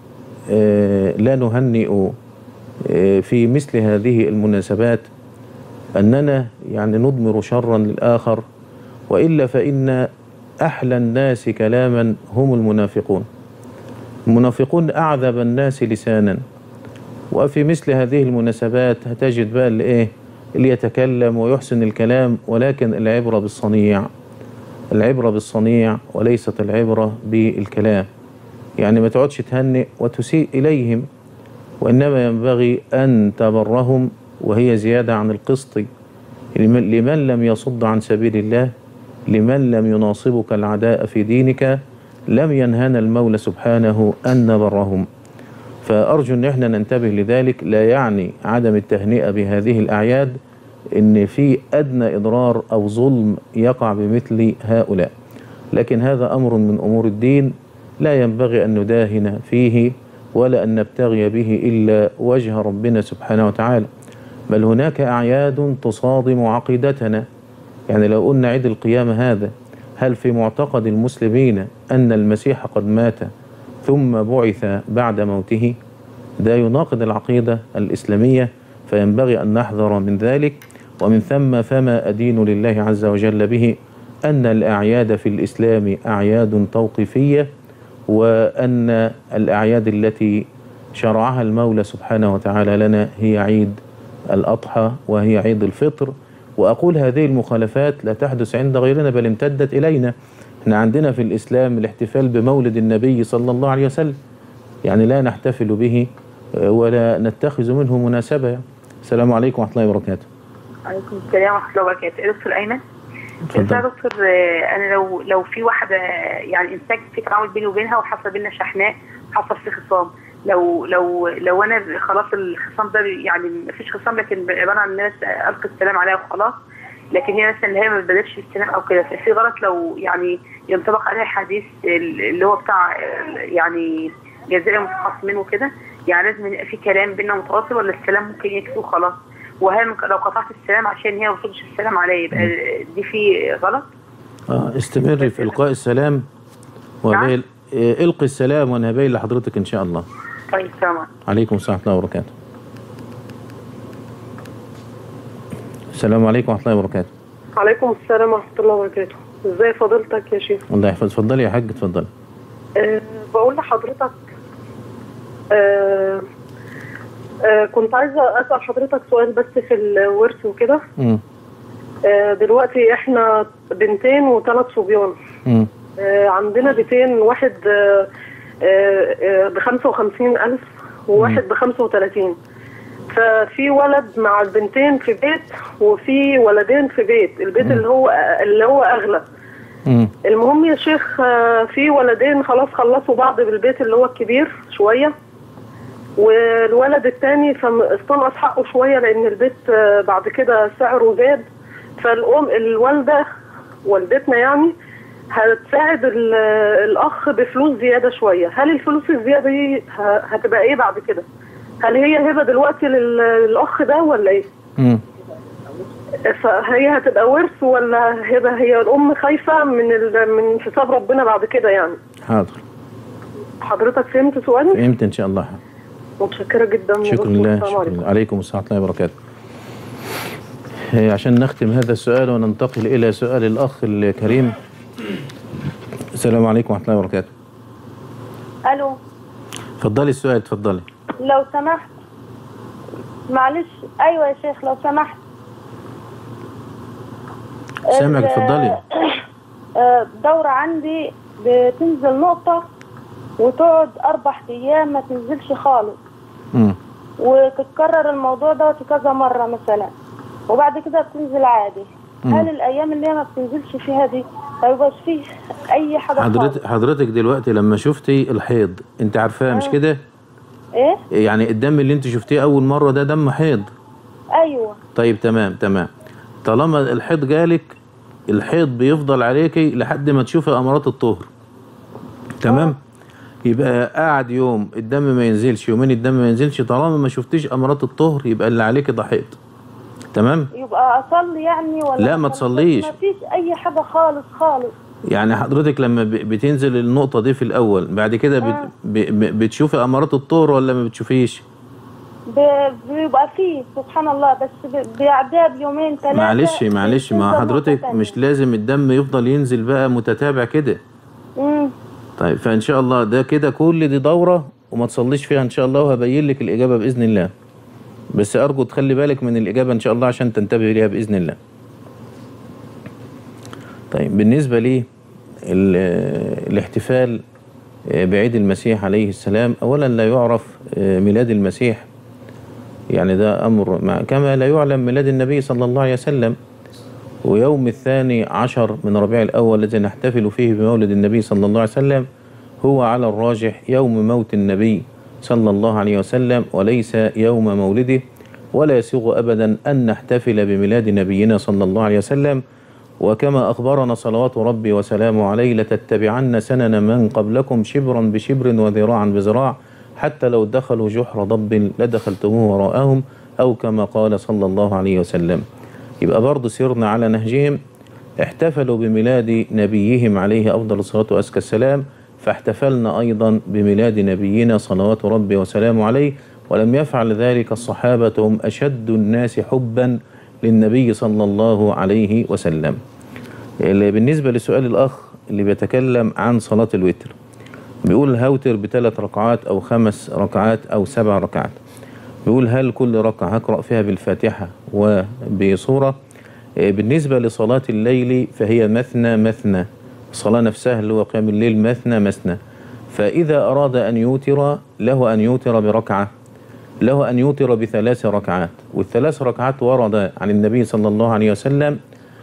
لا نهنئ في مثل هذه المناسبات أننا يعني نضمر شرا للآخر، وإلا فإن أحلى الناس كلاما هم المنافقون. المنافقون أعذب الناس لسانا، وفي مثل هذه المناسبات هتجد بقى اللي إيه اللي يتكلم ويحسن الكلام، ولكن العبرة بالصنيع، العبرة بالصنيع وليست العبرة بالكلام. يعني ما تقعدش تهنئ وتسيء إليهم، وإنما ينبغي أن تبرهم، وهي زيادة عن القسط لمن لم يصد عن سبيل الله، لمن لم يناصبك العداء في دينك، لم ينهنا المولى سبحانه أن نبرهم. فأرجو أن احنا ننتبه لذلك. لا يعني عدم التهنئة بهذه الأعياد أن في أدنى إضرار أو ظلم يقع بمثل هؤلاء، لكن هذا أمر من أمور الدين لا ينبغي أن نداهن فيه ولا أن نبتغي به إلا وجه ربنا سبحانه وتعالى. بل هناك أعياد تصادم عقيدتنا. يعني لو قلنا عيد القيامة هذا، هل في معتقد المسلمين أن المسيح قد مات ثم بعث بعد موته؟ ده يناقض العقيدة الإسلامية، فينبغي أن نحذر من ذلك. ومن ثم فما أدين لله عز وجل به أن الأعياد في الإسلام أعياد توقيفية، وأن الأعياد التي شرعها المولى سبحانه وتعالى لنا هي عيد الأضحى وهي عيد الفطر. وأقول هذه المخالفات لا تحدث عند غيرنا بل امتدت إلينا. احنا عندنا في الإسلام الاحتفال بمولد النبي صلى الله عليه وسلم، يعني لا نحتفل به ولا نتخذ منه مناسبة. السلام عليكم ورحمة الله وبركاته. عليكم السلام ورحمة الله وبركاته. دكتور أيمن، يا دكتور، أنا لو لو في واحدة يعني إنسان في تعامل بيني وبينها وحصل بينا شحناء، حصل في خصام، لو لو لو أنا خلاص الخصام ده يعني مفيش خصام، لكن عبارة عن الناس ألقي السلام عليها وخلاص، لكن هي مثلا اللي هي ما بدأتش السلام أو كده، في غلط لو يعني ينطبق عليها الحديث اللي هو بتاع يعني جزاء المتخاصمين وكده، يعني لازم يبقى في كلام بينا متواصل ولا السلام ممكن يكفي وخلاص؟ وهل لو قطعت السلام عشان هي ما بتردش السلام عليا يبقى دي في غلط؟ اه استمري في إلقاء السلام وهبيل. نعم. إلقي السلام وأنا هبيل لحضرتك إن شاء الله. طيب تمام. عليكم السلام ورحمة الله وبركاته. السلام عليكم ورحمة الله وبركاته. عليكم السلام ورحمة الله وبركاته. ازاي فضيلتك يا شيخ؟ الله يحفظ. اتفضلي يا حاج اتفضلي. أه بقول لحضرتك أه أه كنت عايزة أسأل حضرتك سؤال بس في الورث وكده. أه دلوقتي احنا بنتين وثلاث صبيان. أه عندنا بيتين، واحد أه أه بخمسة وخمسين ألف وواحد بخمسة وثلاثين. ففي ولد مع البنتين في بيت وفي ولدين في بيت، البيت اللي هو اللي هو اغلى. مم. المهم يا شيخ، في ولدين خلاص خلصوا بعض بالبيت اللي هو الكبير شويه، والولد الثاني فاستنقص حقه شويه لان البيت بعد كده سعره زاد. فالام الوالده والدتنا يعني هتساعد الاخ بفلوس زياده شويه. هل الفلوس الزياده دي هتبقى ايه بعد كده؟ هل هي هبه دلوقتي للاخ ده ولا ايه؟ امم فهي هتبقى ورث ولا هبه؟ هي الام خايفه من من حساب ربنا بعد كده يعني. حاضر. حضرتك فهمت سؤالي؟ فهمت ان شاء الله. متشكره جدا. شكرا لله. شكرا لله. عليكم السلام ورحمه الله وبركاته. عشان نختم هذا السؤال وننتقل الى سؤال الاخ الكريم. السلام عليكم ورحمه الله وبركاته. الو. اتفضلي السؤال اتفضلي. لو سمحت معلش. ايوه يا شيخ لو سمحت. سامعك اتفضلي. دورة عندي بتنزل نقطة وتقعد أربع أيام ما تنزلش خالص. امم وتتكرر الموضوع ده كذا مرة مثلا، وبعد كده بتنزل عادي. مم. هل الأيام اللي هي ما بتنزلش فيها دي ما يبقاش فيه أي حاجة حضرتك خالص؟ حضرتك دلوقتي لما شفتي الحيض أنت عارفاه مش كده؟ ايه؟ يعني الدم اللي انت شفتيه اول مرة ده دم حيض. ايوه. طيب تمام تمام. طالما الحيض جالك، الحيض بيفضل عليكي لحد ما تشوفي امارات الطهر. تمام. أوه. يبقى قاعد يوم الدم ما ينزلش، يومين الدم ما ينزلش، طالما ما شفتيش امارات الطهر يبقى اللي عليكي ده حيض. تمام. يبقى اصلي يعني ولا لا ما تصليش، ما فيش اي حاجه خالص خالص. يعني حضرتك لما بتنزل النقطه دي في الاول، بعد كده آه. بتشوفي امارات الطهر ولا ما بتشوفيش؟ بيبقى فيه سبحان الله، بس بيعدها بيومين ثلاثه. معلش معلش ما حضرتك مش لازم الدم يفضل ينزل بقى متتابع كده. امم طيب فان شاء الله ده كده كل دي دوره وما تصليش فيها ان شاء الله، وهبين لك الاجابه باذن الله. بس ارجو تخلي بالك من الاجابه ان شاء الله عشان تنتبه ليها باذن الله. طيب بالنسبه لي الاحتفال بعيد المسيح عليه السلام، اولا لا يعرف ميلاد المسيح، يعني ده امر كما لا يعلم ميلاد النبي صلى الله عليه وسلم. ويوم الثاني عشر من ربيع الأول الذي نحتفل فيه بمولد النبي صلى الله عليه وسلم هو على الراجح يوم موت النبي صلى الله عليه وسلم وليس يوم مولده، ولا يسوغ أبدا أن نحتفل بميلاد نبينا صلى الله عليه وسلم. وكما أخبرنا صلوات ربي وسلامه عليه لتتبعن سنن من قبلكم شبرا بشبر وذراعا بذراع حتى لو دخلوا جحر ضب لدخلتموه وراءهم، أو كما قال صلى الله عليه وسلم. يبقى برضه سيرنا على نهجهم، احتفلوا بميلاد نبيهم عليه أفضل الصلاة وأزكى السلام، فاحتفلنا أيضا بميلاد نبينا صلوات ربي وسلامه عليه. ولم يفعل ذلك الصحابة، هم أشد الناس حبا للنبي صلى الله عليه وسلم. بالنسبة لسؤال الأخ اللي بيتكلم عن صلاة الوتر، بيقول هوتر بثلاث ركعات أو خمس ركعات أو سبع ركعات، بيقول هل كل ركعة هقرأ فيها بالفاتحة وبصورة؟ بالنسبة لصلاة الليل فهي مثنى مثنى، الصلاة نفسها اللي هو قيام الليل مثنى مثنى. فإذا أراد أن يوتر له أن يوتر بركعة، له أن يوتر بثلاث ركعات، والثلاث ركعات ورد عن النبي صلى الله عليه وسلم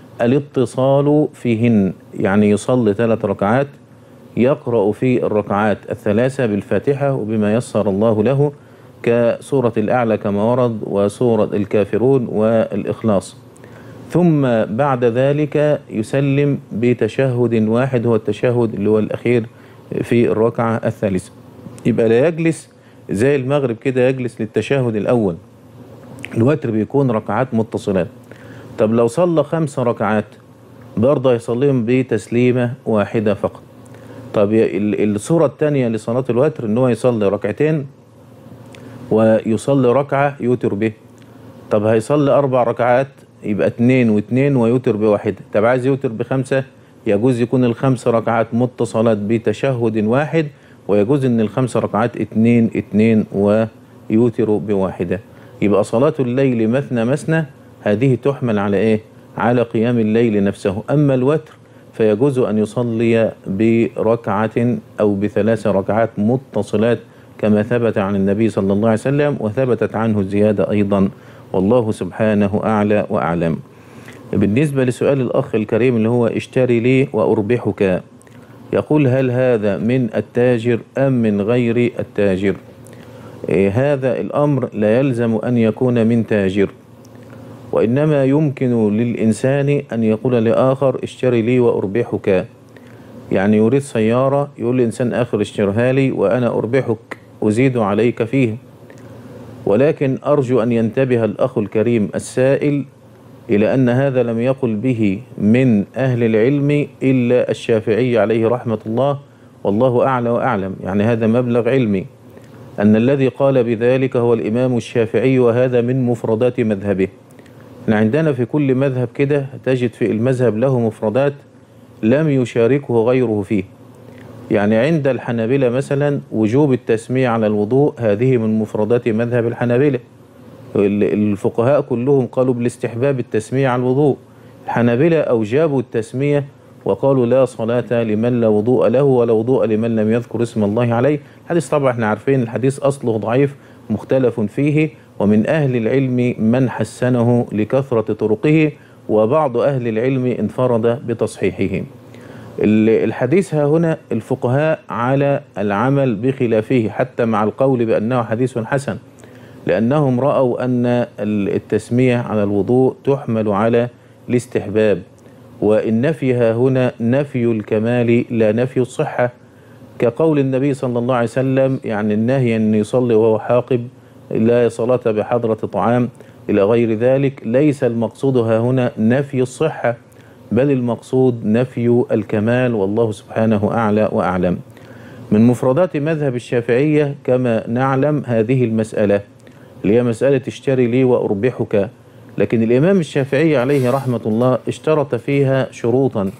الاتصال فيهن، يعني يصلي ثلاث ركعات يقرأ في الركعات الثلاثة بالفاتحة وبما يسر الله له كسورة الأعلى كما ورد وسورة الكافرون والإخلاص، ثم بعد ذلك يسلم بتشهد واحد هو التشهد اللي هو الأخير في الركعة الثالثة. يبقى لا يجلس زي المغرب كده يجلس للتشهد الأول، الوتر بيكون ركعات متصلات. طب لو صلى خمس ركعات برضه يصليهم بتسليمة واحدة فقط. طب الصورة الثانية لصلاة الوتر ان هو يصلي ركعتين ويصلي ركعة يوتر به. طب هيصلي أربع ركعات يبقى اتنين واتنين ويوتر بواحدة. طب عايز يوتر بخمسة، يجوز يكون الخمس ركعات متصلات بتشهد واحد، ويجوز ان الخمس ركعات اتنين اتنين ويوتر بواحدة. يبقى صلاة الليل مثنى مثنى هذه تحمل على ايه؟ على قيام الليل نفسه. اما الوتر فيجوز ان يصلي بركعة او بثلاث ركعات متصلات كما ثبت عن النبي صلى الله عليه وسلم، وثبتت عنه الزيادة ايضا، والله سبحانه اعلى واعلم. بالنسبة لسؤال الاخ الكريم اللي هو اشتري لي واربحك، يقول هل هذا من التاجر ام من غير التاجر؟ إيه هذا الامر لا يلزم ان يكون من تاجر، وإنما يمكن للإنسان أن يقول لآخر اشتري لي وأربحك. يعني يريد سيارة يقول لإنسان آخر اشترها لي وأنا أربحك أزيد عليك فيه. ولكن أرجو أن ينتبه الأخ الكريم السائل إلى أن هذا لم يقل به من أهل العلم إلا الشافعي عليه رحمة الله، والله أعلى وأعلم. يعني هذا مبلغ علمي أن الذي قال بذلك هو الإمام الشافعي، وهذا من مفردات مذهبه. احنا عندنا في كل مذهب كده تجد في المذهب له مفردات لم يشاركه غيره فيه. يعني عند الحنابلة مثلا وجوب التسمية على الوضوء، هذه من مفردات مذهب الحنابلة. الفقهاء كلهم قالوا بالاستحباب التسمية على الوضوء. الحنابلة أوجبوا التسمية وقالوا لا صلاة لمن لا وضوء له ولا وضوء لمن لم يذكر اسم الله عليه. الحديث طبعا احنا عارفين الحديث أصله ضعيف مختلف فيه، ومن أهل العلم من حسنه لكثرة طرقه، وبعض أهل العلم انفرد بتصحيحه. الحديث ها هنا الفقهاء على العمل بخلافه حتى مع القول بأنه حديث حسن، لأنهم رأوا أن التسمية على الوضوء تحمل على الاستحباب، والنفي ها هنا نفي الكمال لا نفي الصحة، كقول النبي صلى الله عليه وسلم يعني النهي أن يصلي وهو حاقب، لا صلاة بحضرة طعام إلى غير ذلك. ليس المقصود ها هنا نفي الصحة، بل المقصود نفي الكمال، والله سبحانه أعلى وأعلم. من مفردات مذهب الشافعية كما نعلم هذه المسألة اللي هي مسألة اشتري لي وأربحك، لكن الإمام الشافعي عليه رحمة الله اشترط فيها شروطا،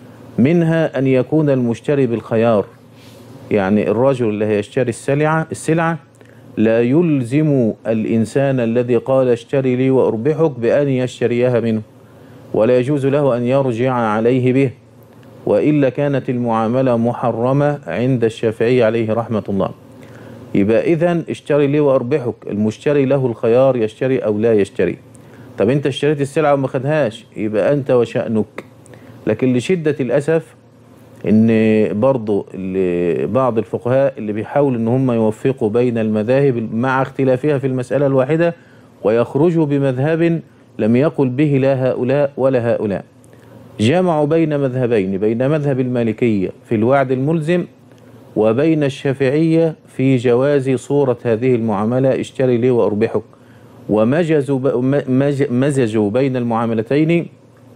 منها أن يكون المشتري بالخيار، يعني الرجل اللي هيشتري السلعة السلعة لا يلزم الإنسان الذي قال اشتري لي وأربحك بأن يشتريها منه، ولا يجوز له أن يرجع عليه به، وإلا كانت المعاملة محرمة عند الشافعي عليه رحمة الله. يبقى إذن اشتري لي وأربحك، المشتري له الخيار يشتري أو لا يشتري. طب أنت اشتريت السلعة وما خدهاش، يبقى أنت وشأنك. لكن لشدة الأسف إن برضو بعض الفقهاء اللي بيحاولوا إن هم يوفقوا بين المذاهب مع اختلافها في المسألة الواحدة، ويخرجوا بمذهب لم يقل به لا هؤلاء ولا هؤلاء، جمعوا بين مذهبين، بين مذهب المالكية في الوعد الملزم وبين الشافعية في جواز صورة هذه المعاملة اشتري لي وأربحك، ومجزوا مزجوا بين المعاملتين،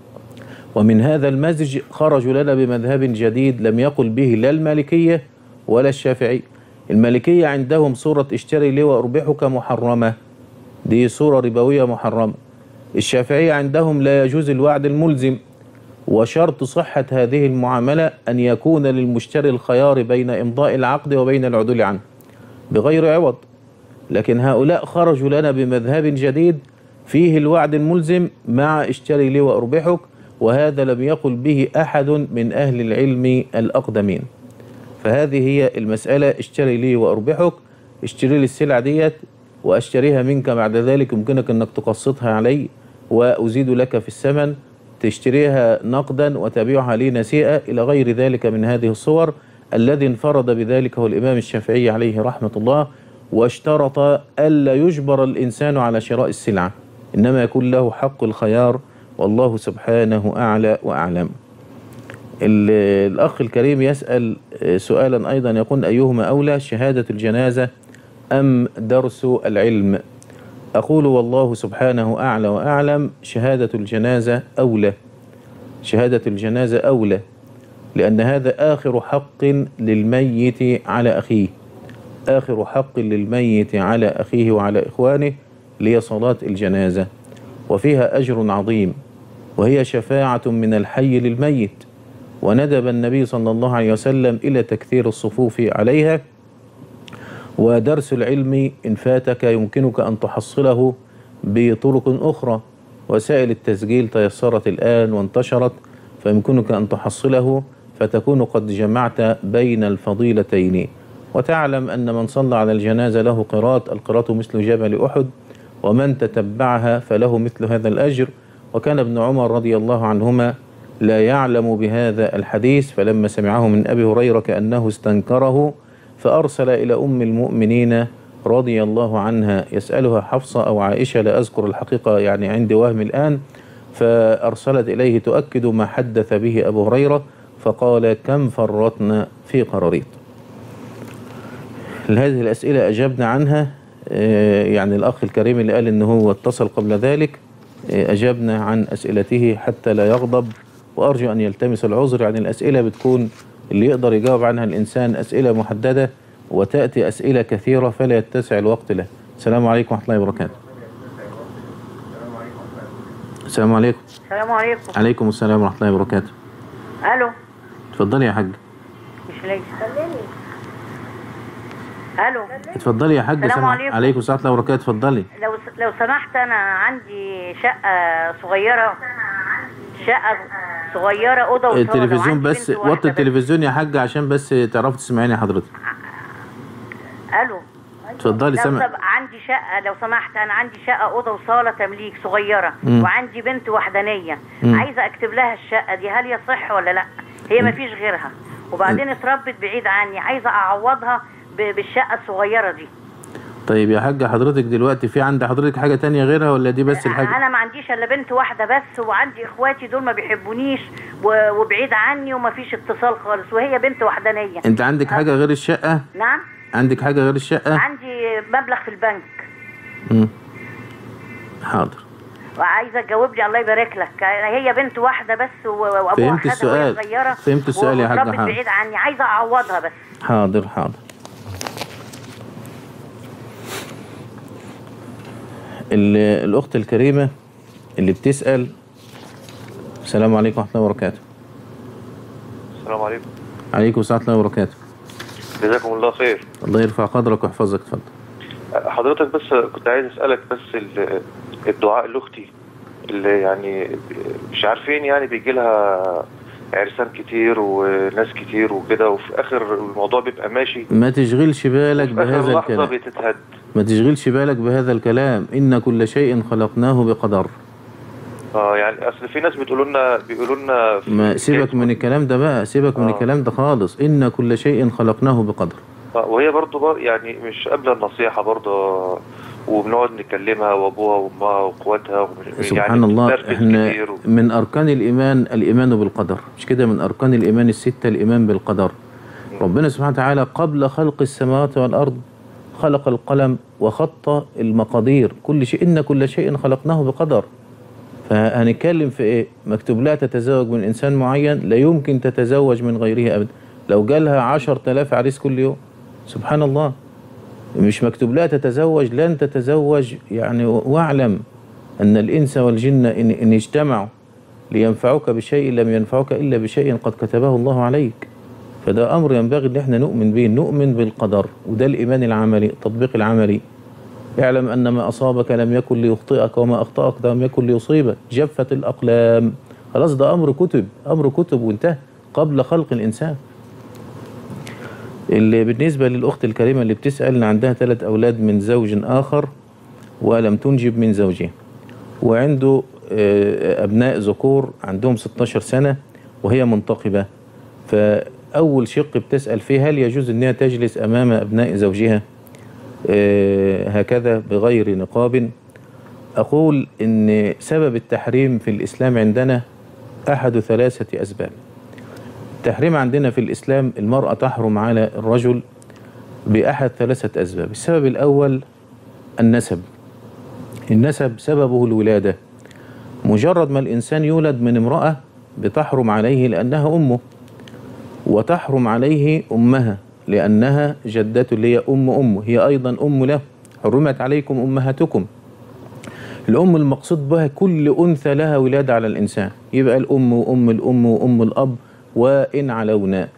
ومن هذا المزج خرجوا لنا بمذهب جديد لم يقل به لا المالكية ولا الشافعي. المالكية عندهم صورة اشتري لي وأربحك محرمة، دي صورة ربوية محرمة. الشافعية عندهم لا يجوز الوعد الملزم، وشرط صحة هذه المعاملة أن يكون للمشتري الخيار بين إمضاء العقد وبين العدول عنه بغير عوض. لكن هؤلاء خرجوا لنا بمذهب جديد فيه الوعد الملزم مع اشتري لي وأربحك، وهذا لم يقل به أحد من أهل العلم الأقدمين. فهذه هي المسألة، اشتري لي وأربحك، اشتري لي السلعة ديت وأشتريها منك، بعد ذلك يمكنك أنك تقسطها علي وأزيد لك في الثمن، تشتريها نقدا وتبيعها لي نسيئة، إلى غير ذلك من هذه الصور. الذي انفرد بذلك هو الإمام الشافعي عليه رحمة الله، واشترط ألا يجبر الإنسان على شراء السلعة، إنما يكون له حق الخيار، والله سبحانه أعلى وأعلم. الأخ الكريم يسأل سؤالا أيضا يقول أيهما أولى، شهادة الجنازة أم درس العلم؟ أقول والله سبحانه أعلى وأعلم، شهادة الجنازة أولى، شهادة الجنازة أولى، لأن هذا آخر حق للميت على أخيه، آخر حق للميت على أخيه وعلى إخوانه لهي صلاة الجنازة، وفيها أجر عظيم، وهي شفاعة من الحي للميت، وندب النبي صلى الله عليه وسلم إلى تكثير الصفوف عليها. ودرس العلم إن فاتك يمكنك أن تحصله بطرق أخرى، وسائل التسجيل تيسرت الآن وانتشرت، فيمكنك أن تحصله فتكون قد جمعت بين الفضيلتين. وتعلم أن من صلى على الجنازة له قراط، القراط مثل جبل أحد، ومن تتبعها فله مثل هذا الأجر. وكان ابن عمر رضي الله عنهما لا يعلم بهذا الحديث، فلما سمعه من أبي هريرة كأنه استنكره، فأرسل إلى أم المؤمنين رضي الله عنها يسألها حفصة أو عائشة، لا أذكر الحقيقة يعني عندي وهم الآن، فأرسلت إليه تؤكد ما حدث به أبو هريرة، فقال كم فرطنا في قراريط. هذه الأسئلة أجبنا عنها، يعني الأخ الكريم اللي قال إنه هو اتصل قبل ذلك أجبنا عن أسئلته حتى لا يغضب، وأرجو أن يلتمس العذر. يعني الأسئلة بتكون اللي يقدر يجاوب عنها الإنسان أسئلة محددة، وتأتي أسئلة كثيرة فلا يتسع الوقت له. السلام عليكم ورحمة الله وبركاته. السلام عليكم. السلام عليكم. عليكم السلام ورحمة الله وبركاته. ألو. اتفضلي يا حاج. مش لاقي. ألو. اتفضلي يا حاج. السلام عليكم. عليكم السلام ورحمة الله وبركاته. اتفضلي. لو لو سمحت، أنا عندي شقة صغيرة، شقة صغيرة، أوضة وصالة. التلفزيون بس، وطي التلفزيون يا حاج عشان بس تعرفي تسمعيني حضرتك. ألو. اتفضلي سامع. سب... عندي شقة لو سمحت، أنا عندي شقة أوضة وصالة تمليك صغيرة، مم. وعندي بنت وحدانية، مم. عايزة أكتب لها الشقة دي، هل يصح ولا لأ؟ هي مفيش غيرها، وبعدين اتربت بعيد عني، عايزة أعوضها ب... بالشقة الصغيرة دي. طيب يا حاجة، حضرتك دلوقتي في عند حضرتك حاجة تانية غيرها ولا دي بس الحاجة؟ انا ما عنديش الا بنت واحده بس، وعندي اخواتي دول ما بيحبونيش وبعيد عني وما فيش اتصال خالص، وهي بنت وحدانيه. انت عندك حاجة غير الشقة؟ نعم. عندك حاجة غير الشقة؟ عندي مبلغ في البنك. امم حاضر. وعايزه تجاوبني الله يبارك لك. هي بنت واحده بس وابوها خدها وهي صغيره. فهمت السؤال يا حاجة. حاضر. بعيد عني، عايزه اعوضها بس. حاضر حاضر. الأخت الكريمة اللي بتسأل. السلام عليكم ورحمة الله وبركاته. السلام عليكم. عليكم السلام ورحمة الله وبركاته. جزاكم الله خير. الله يرفع قدرك ويحفظك. اتفضل. حضرتك بس كنت عايز أسألك بس الدعاء لأختي اللي يعني مش عارفين، يعني بيجي لها عرسان كتير وناس كتير وكده، وفي آخر الموضوع بيبقى ماشي. ما تشغلش بالك بهذا الكلام. بتتهد. ما تشغلش بالك بهذا الكلام. إن كل شيء خلقناه بقدر. اه يعني اصل في ناس بتقولوا لنا بيقولوا لنا ما سيبك من الكلام ده بقى، سيبك آه. من الكلام ده خالص. إن كل شيء خلقناه بقدر. اه وهي برضه بر يعني مش قابله النصيحه برضه، وبنقعد نكلمها وابوها وامها واخواتها سبحان يعني الله. احنا من اركان الايمان الايمان بالقدر، مش كده؟ من اركان الايمان السته الايمان بالقدر. م. ربنا سبحانه وتعالى قبل خلق السماوات والارض خلق القلم وخط المقادير كل شيء. إن كل شيء خلقناه بقدر. فهنتكلم في ايه؟ مكتوب لها تتزوج من انسان معين، لا يمكن تتزوج من غيره ابدا. لو جالها عشر تلاف عريس كل يوم، سبحان الله. مش مكتوب لها تتزوج، لن تتزوج. يعني واعلم ان الانس والجن ان, إن اجتمعوا لينفعوك بشيء لم ينفعوك الا بشيء قد كتبه الله عليك. فده امر ينبغي ان احنا نؤمن به، نؤمن بالقدر، وده الايمان العملي، التطبيق العملي. اعلم ان ما اصابك لم يكن ليخطئك وما اخطاك لم يكن ليصيبك. جفت الاقلام. خلاص ده امر كتب، امر كتب وانتهى قبل خلق الانسان. اللي بالنسبه للاخت الكريمه اللي بتسال، ان عندها ثلاث اولاد من زوج اخر ولم تنجب من زوجها، وعنده ابناء ذكور عندهم ستاشر سنه وهي منتقبه. فاول شق بتسال فيه، هل يجوز انها تجلس امام ابناء زوجها هكذا بغير نقاب؟ أقول إن سبب التحريم في الإسلام عندنا أحد ثلاثة أسباب. التحريم عندنا في الإسلام، المرأة تحرم على الرجل بأحد ثلاثة أسباب. السبب الأول النسب. النسب سببه الولادة. مجرد ما الإنسان يولد من امرأة بتحرم عليه لأنها أمه، وتحرم عليه أمها لأنها جدته اللي هي أم أمه، هي أيضا أم له. حرمت عليكم أمهاتكم. الأم المقصود بها كل أنثى لها ولادة على الإنسان، يبقى الأم وأم الأم وأم الأب وإن علونا.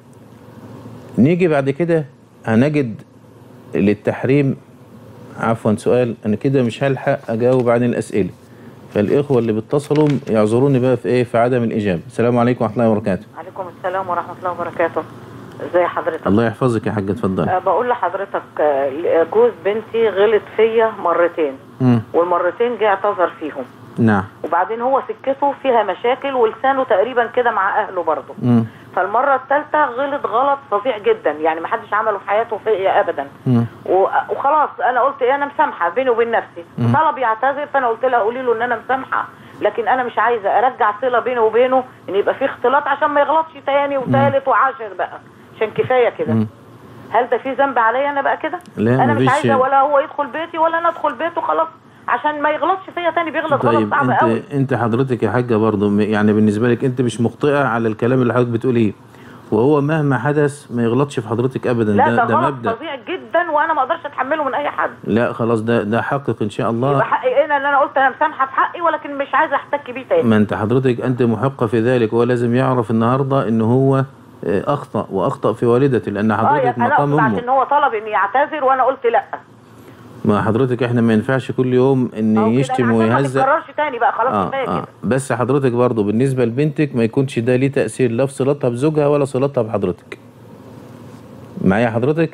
نيجي بعد كده هنجد للتحريم، عفوا سؤال أنا كده مش هلحق أجاوب عن الأسئلة، فالإخوة اللي بيتصلوا يعذروني بقى في إيه، في عدم الإجابة. السلام عليكم ورحمة الله وبركاته. وعليكم السلام ورحمة الله وبركاته. ازي حضرتك؟ الله يحفظك يا حاجة، اتفضلي. أه بقول لحضرتك، جوز بنتي غلط فيا مرتين، مم. والمرتين جه اعتذر فيهم. نعم. وبعدين هو سكته فيها مشاكل ولسانه تقريبا كده مع اهله برضه. مم. فالمره الثالثه غلط غلط فظيع جدا، يعني ما حدش عمله في حياته فيا ابدا. مم. وخلاص انا قلت ايه، انا مسامحه بيني وبين نفسي. مم. طلب يعتذر، فانا قلت لها قولي له ان انا مسامحه، لكن انا مش عايزه ارجع صله بيني وبينه ان يبقى في اختلاط عشان ما يغلطش تاني وثالث وعاشر بقى، عشان كفايه كده. هل ده في ذنب عليا انا بقى كده؟ انا مش عايزه ولا هو يدخل بيتي ولا انا ادخل بيته، خلاص عشان ما يغلطش فيا تاني، بيغلط طيب غلط صعب انت قوي. انت حضرتك يا حاجه برضه، يعني بالنسبه لك انت مش مخطئه على الكلام اللي حضرتك بتقوليه، وهو مهما حدث ما يغلطش في حضرتك ابدا. لا ده, ده, ده غلط مبدأ فظيع جدا، وانا ما اقدرش اتحمله من اي حد. لا خلاص، ده ده حقك ان شاء الله. يبقى حقي ايه؟ ان انا قلت انا مسامحه في حقي، ولكن مش عايزه احتك بيه تاني. ما انت حضرتك انت محقه في ذلك، وهو لازم يعرف النهارده ان هو اخطا واخطا في والدته، لان حضرتك اه مقام امه. عشان هو طلب اني اعتذر وانا قلت لا. ما حضرتك احنا ما ينفعش كل يوم ان يشتم ويهزق. ما تكررش تاني بقى، خلاص كفايه آه كده. آه. بس حضرتك برضه بالنسبه لبنتك ما يكونش ده ليه تاثير لا في صلتها بزوجها ولا صلتها بحضرتك. معايا حضرتك؟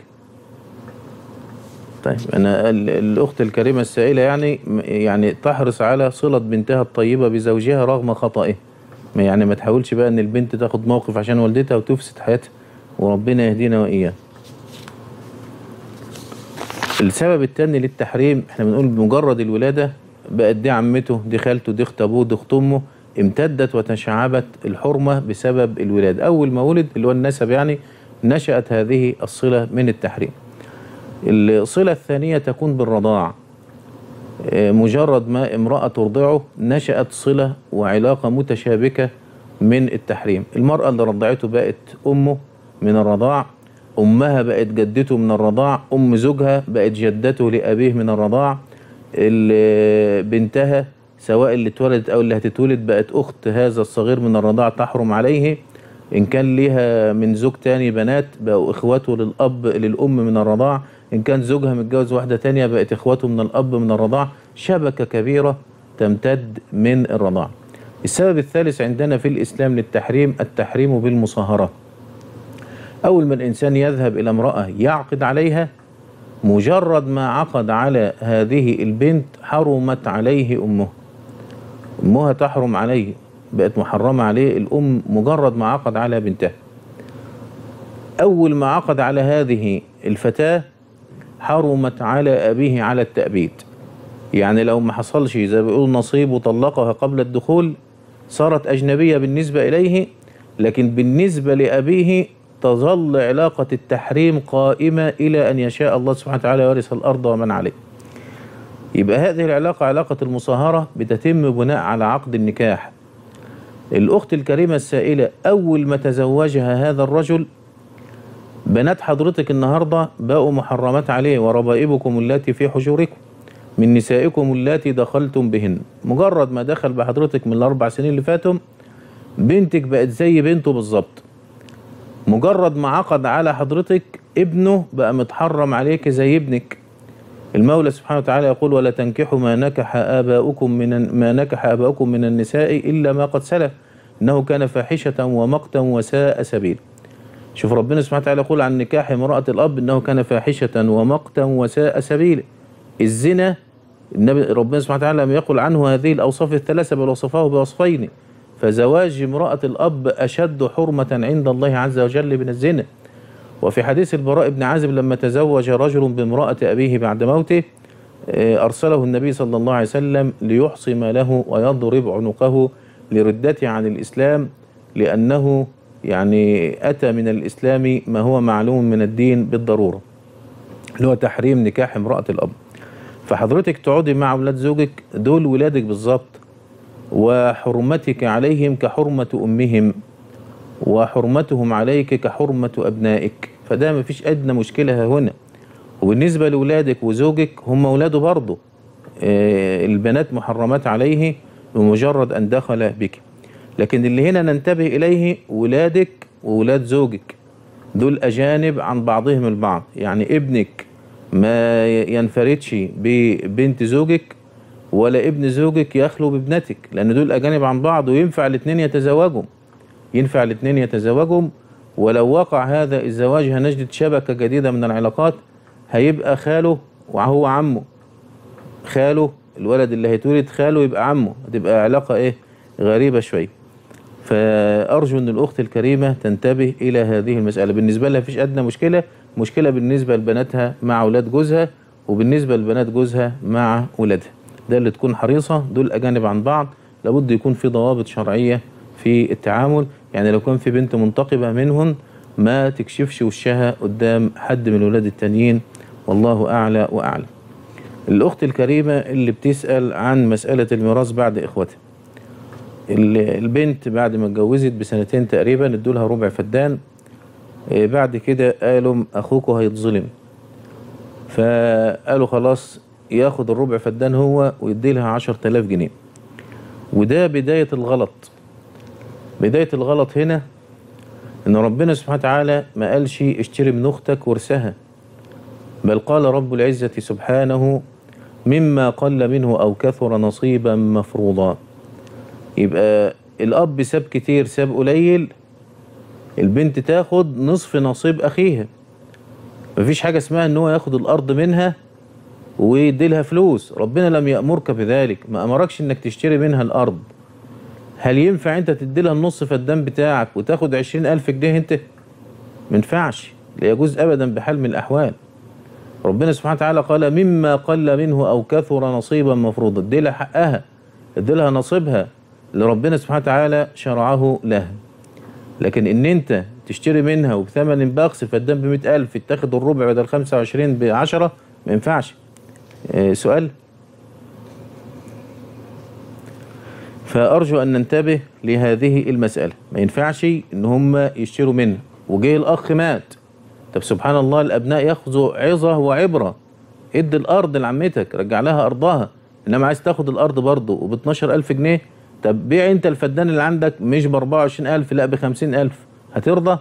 طيب انا الاخت الكريمه السائله يعني يعني تحرص على صله بنتها الطيبه بزوجها رغم خطئه. يعني ما تحاولش بقى ان البنت تاخد موقف عشان والدتها وتفسد حياتها، وربنا يهدينا واياه. السبب الثاني للتحريم احنا بنقول بمجرد الولادة بقت دي عمته، دي خالته، دي اخت ابوه، دي اخت امه، امتدت وتشعبت الحرمة بسبب الولادة. أول ما ولد اللي هو النسب يعني نشأت هذه الصلة من التحريم. الصلة الثانية تكون بالرضاع، مجرد ما امرأة ترضعه نشأت صلة وعلاقة متشابكة من التحريم. المرأة اللي رضعته بقت أمه من الرضاع، أمها بقت جدته من الرضاع، أم زوجها بقت جدته لأبيه من الرضاع، بنتها سواء اللي اتولدت أو اللي هتتولد بقت أخت هذا الصغير من الرضاع تحرم عليه. إن كان ليها من زوج تاني بنات بقوا إخوته للأب للأم من الرضاع، إن كان زوجها متجوز واحدة تانية بقت إخوته من الأب من الرضاع، شبكة كبيرة تمتد من الرضاع. السبب الثالث عندنا في الإسلام للتحريم التحريم بالمصاهرة. أول ما الإنسان يذهب إلى امرأة يعقد عليها، مجرد ما عقد على هذه البنت حرمت عليه أمه، أمها تحرم عليه، بقت محرمة عليه الأم مجرد ما عقد على بنتها. أول ما عقد على هذه الفتاة حرمت على أبيه على التأبيد. يعني لو ما حصلش زي ما بيقول نصيب وطلقها قبل الدخول صارت أجنبية بالنسبة إليه، لكن بالنسبة لأبيه تظل علاقة التحريم قائمة إلى أن يشاء الله سبحانه وتعالى يورث الأرض ومن عليه. يبقى هذه العلاقة علاقة المصاهرة بتتم بناء على عقد النكاح. الأخت الكريمة السائلة أول ما تزوجها هذا الرجل بنات حضرتك النهاردة بقوا محرمات عليه، وربائبكم اللاتي في حجوركم من نسائكم اللاتي دخلتم بهن. مجرد ما دخل بحضرتك من الأربع سنين اللي فاتهم بنتك بقت زي بنته بالظبط. مجرد ما عقد على حضرتك ابنه بقى متحرم عليك زي ابنك. المولى سبحانه وتعالى يقول ولا تنكحوا ما نكح آباؤكم من ما نكح آباؤكم من النساء إلا ما قد سلف إنه كان فاحشة ومقتا وساء سبيل. شوف ربنا سبحانه وتعالى يقول عن نكاح امرأة الأب إنه كان فاحشة ومقتا وساء سبيل. الزنا النبي ربنا سبحانه وتعالى لم يقل عنه هذه الأوصاف الثلاثة بل وصفه بوصفين. فزواج امرأة الأب أشد حرمة عند الله عز وجل من الزنا. وفي حديث البراء بن عازب لما تزوج رجل بامرأة أبيه بعد موته أرسله النبي صلى الله عليه وسلم ليحصم له ويضرب عنقه لردته عن الإسلام، لأنه يعني أتى من الإسلام ما هو معلوم من الدين بالضرورة اللي هو تحريم نكاح امرأة الأب. فحضرتك تقعدي مع أولاد زوجك دول ولادك بالظبط، وحرمتك عليهم كحرمة أمهم وحرمتهم عليك كحرمة أبنائك، فده مفيش أدنى مشكلة هنا. وبالنسبة لأولادك وزوجك هم أولاده برضه، آه البنات محرمات عليه بمجرد أن دخل بك. لكن اللي هنا ننتبه إليه ولادك وولاد زوجك دول أجانب عن بعضهم البعض. يعني ابنك ما ينفردش ببنت زوجك ولا ابن زوجك يخلو بابنتك، لأن دول أجانب عن بعض وينفع الاثنين يتزوجوا ينفع الاثنين يتزوجوا ولو وقع هذا الزواج هنجد شبكة جديدة من العلاقات، هيبقى خاله وهو عمه، خاله الولد اللي هيتولد خاله يبقى عمه، هتبقى علاقة ايه غريبة شوية. فأرجو أن الأخت الكريمة تنتبه إلى هذه المسألة. بالنسبة لها فيش أدنى مشكلة، مشكلة بالنسبة لبناتها مع أولاد جوزها وبالنسبة لبنات جوزها مع أولادها. ده اللي تكون حريصة، دول أجانب عن بعض، لابد يكون في ضوابط شرعية في التعامل. يعني لو كان في بنت منتقبة منهن ما تكشفش وشها قدام حد من الولاد التانيين، والله أعلى وأعلم. الأخت الكريمة اللي بتسأل عن مسألة الميراث بعد إخوتها، البنت بعد ما اتجوزت بسنتين تقريبا ادولها ربع فدان، بعد كده قالوا أخوكوا هيتظلم، فقالوا خلاص ياخد الربع فدان هو ويديلها عشرة آلاف جنيه. وده بداية الغلط. بداية الغلط هنا ان ربنا سبحانه وتعالى ما قالش اشتري من اختك ورثها، بل قال رب العزة سبحانه مما قل منه او كثر نصيبا مفروضا. يبقى الاب ساب كتير ساب قليل، البنت تاخد نصف نصيب اخيها. مفيش حاجة اسمها ان هو ياخد الارض منها ويديلها فلوس، ربنا لم يأمرك بذلك، ما امركش انك تشتري منها الارض. هل ينفع انت تديلها النص فدان بتاعك وتاخد عشرين الف جنيه انت؟ منفعش، لا يجوز ابدا بحال من الاحوال. ربنا سبحانه وتعالى قال مما قل منه أو كثر نصيبا مفروضا، ادي لها حقها، ادي لها نصيبها اللي ربنا سبحانه وتعالى شرعه لها. لكن ان انت تشتري منها وبثمن بخس فالدم بمئة ألف تاخد الربع بدل خمسة وعشرين بعشرة، ما ينفعش. اه سؤال. فأرجو أن ننتبه لهذه المسألة، ما ينفعش إن هم يشتروا منها وجه الأخ مات. طب سبحان الله الأبناء ياخذوا عظة وعبرة، ادي الأرض لعمتك، رجع لها أرضها، إنما عايز تاخد الأرض برضه وب اتناشر ألف جنيه، طب بيع أنت الفدان اللي عندك مش ب اربعة وعشرين ألف لا ب خمسين ألف، هترضى؟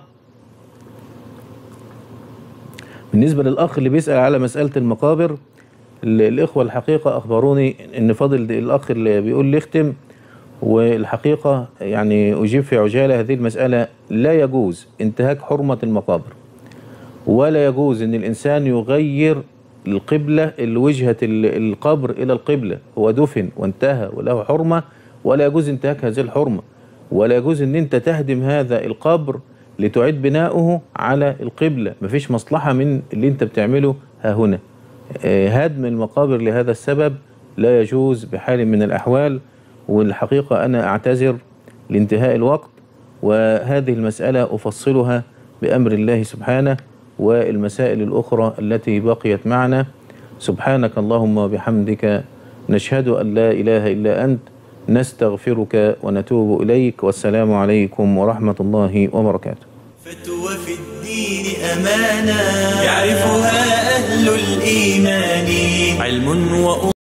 بالنسبة للأخ اللي بيسأل على مسألة المقابر، الإخوة الحقيقة أخبروني إن فاضل الأخ اللي بيقول لي اختم، والحقيقة يعني أجيب في عجالة هذه المسألة. لا يجوز انتهاك حرمة المقابر، ولا يجوز أن الإنسان يغير القبلة الوجهة القبر إلى القبلة، هو دفن وانتهى وله حرمة، ولا يجوز انتهاك هذه الحرمة، ولا يجوز أن أنت تهدم هذا القبر لتعيد بناؤه على القبلة. مفيش مصلحة من اللي أنت بتعمله ها هنا. هدم المقابر لهذا السبب لا يجوز بحال من الأحوال. والحقيقة أنا أعتذر لانتهاء الوقت، وهذه المسألة أفصلها بأمر الله سبحانه، والمسائل الأخرى التي بقيت معنا. سبحانك اللهم وبحمدك، نشهد أن لا إله إلا أنت، نستغفرك ونتوب إليك، والسلام عليكم ورحمة الله وبركاته. فتوى في الدين أمانة يعرفها أهل الإيمان، علم وأصول